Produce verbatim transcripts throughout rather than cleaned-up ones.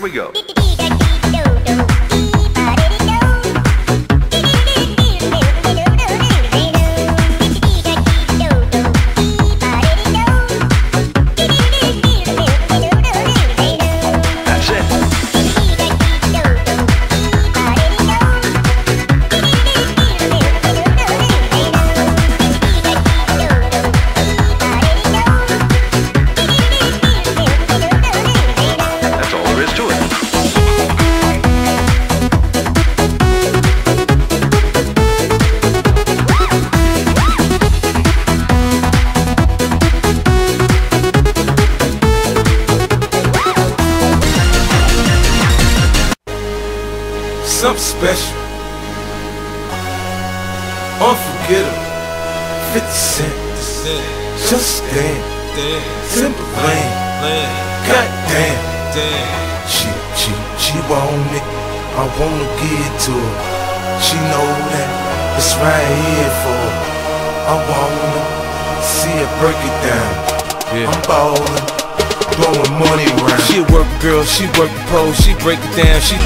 we go. Something special, unforgettable, fifty cent, just stand, simple lane, goddamn, she, she, she want it, I wanna give it to her, she know that it's right here for her, I wanna see her break it down, yeah. I'm ballin', blowing money around. She a work girl, she work the pole, she break it down, she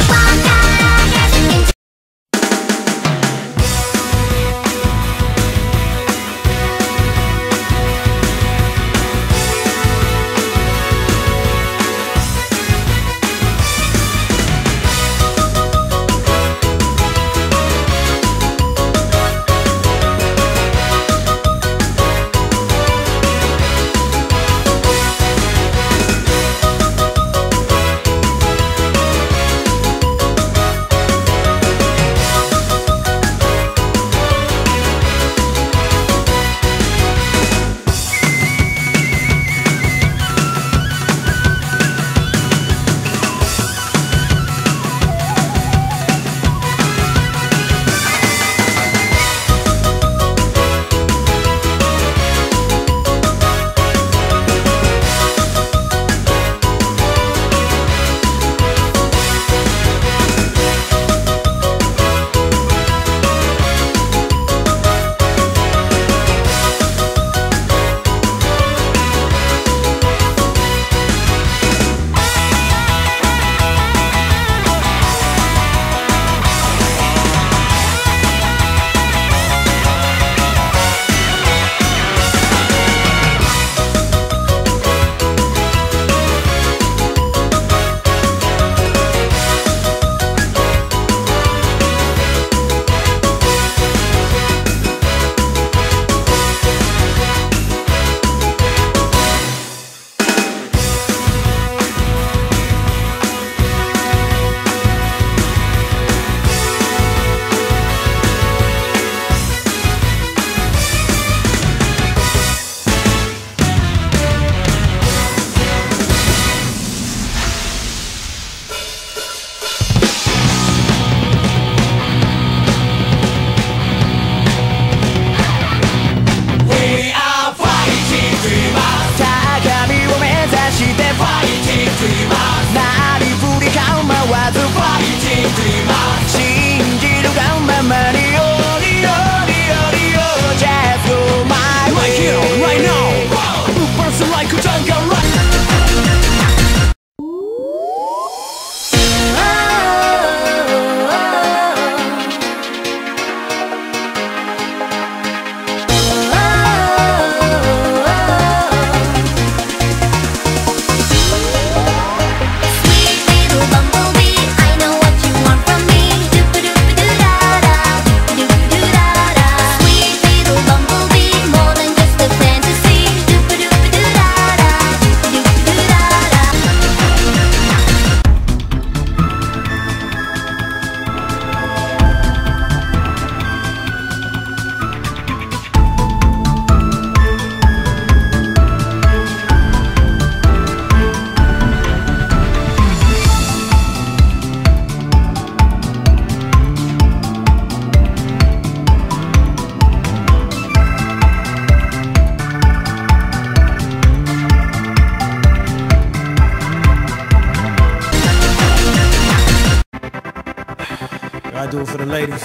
I do it for the ladies.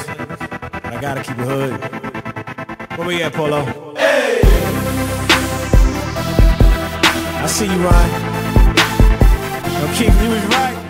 I gotta keep it hood. Where we at, Polo? Hey! I see you, Ryan. Yo, Keith, you was right.